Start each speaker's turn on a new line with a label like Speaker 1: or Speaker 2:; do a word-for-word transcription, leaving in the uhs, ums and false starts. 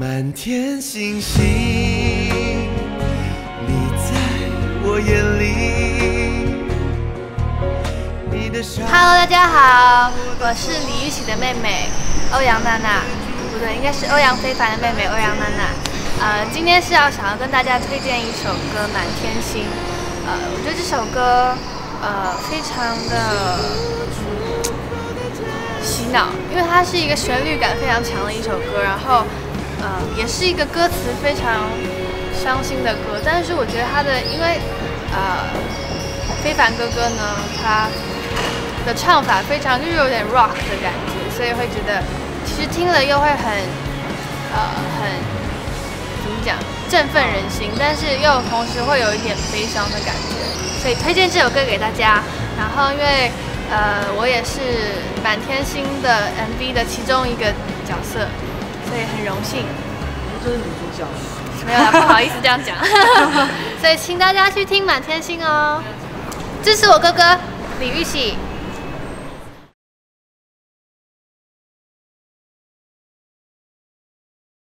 Speaker 1: 满天星星，你在我眼里。
Speaker 2: Hello， 大家好，我是李玉玺的妹妹欧阳娜娜，不对，应该是欧阳非凡的妹妹欧阳娜娜。呃，今天是要想要跟大家推荐一首歌《满天星》。呃，我觉得这首歌呃非常的洗脑，因为它是一个旋律感非常强的一首歌，然后呃也是一个歌词非常伤心的歌。但是我觉得它的，因为呃非凡哥哥呢，他的唱法非常就是有点 rock 的感觉，所以会觉得其实听了又会很呃很怎么讲振奋人心，但是又同时会有一点悲伤的感觉，所以推荐这首歌给大家。然后因为呃我也是满天星的 M V 的其中一个角色，所以很荣幸。
Speaker 3: 这是女主角。
Speaker 2: 没有啦，不好意思这样讲。所以请大家去听满天星哦，支持我哥哥李玉玺。